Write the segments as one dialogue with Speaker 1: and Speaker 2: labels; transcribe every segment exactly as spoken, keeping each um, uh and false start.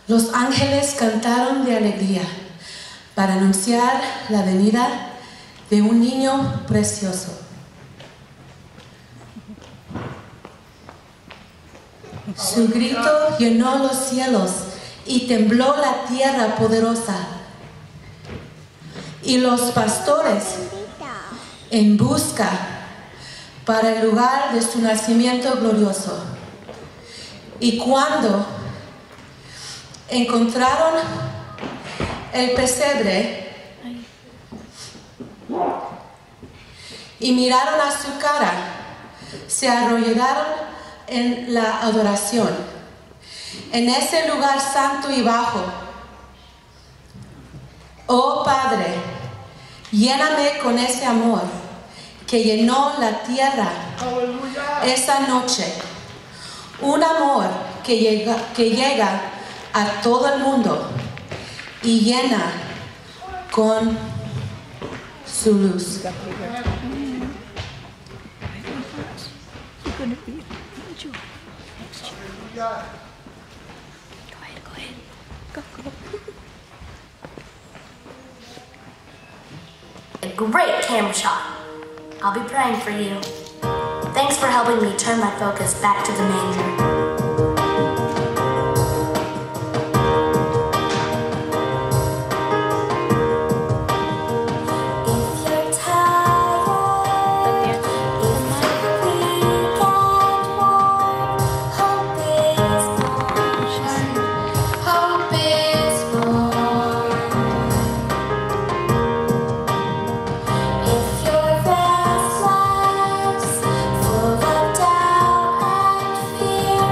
Speaker 1: Los ángeles cantaron de alegría para anunciar la venida de un niño precioso. Su grito llenó los cielos y tembló la tierra poderosa. Y los pastores, en busca para el lugar de su nacimiento glorioso. Y cuando encontraron el pesebre y miraron a su cara, se arrodillaron en la adoración, en ese lugar santo y bajo. Oh Padre, lléname con ese amor que llenó la tierra esa noche, un amor que llega, que llega a todo el mundo y llena con su luz.
Speaker 2: Go ahead, go ahead. Go, go.
Speaker 3: A great camera shot. I'll be praying for you. Thanks for helping me turn my focus back to the manger. Fear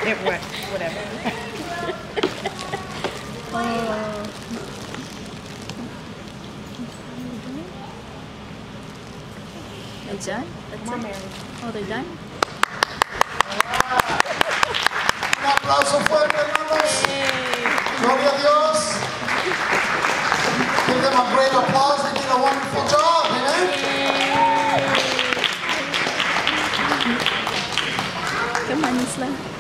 Speaker 2: It what? Whatever. Oh. They done? That's it? Oh, they done?
Speaker 4: Un aplauso fuerte, hermanos. Gloria a Dios. Give them a great applause. They did a wonderful job. Amen.
Speaker 2: Come on, Isla.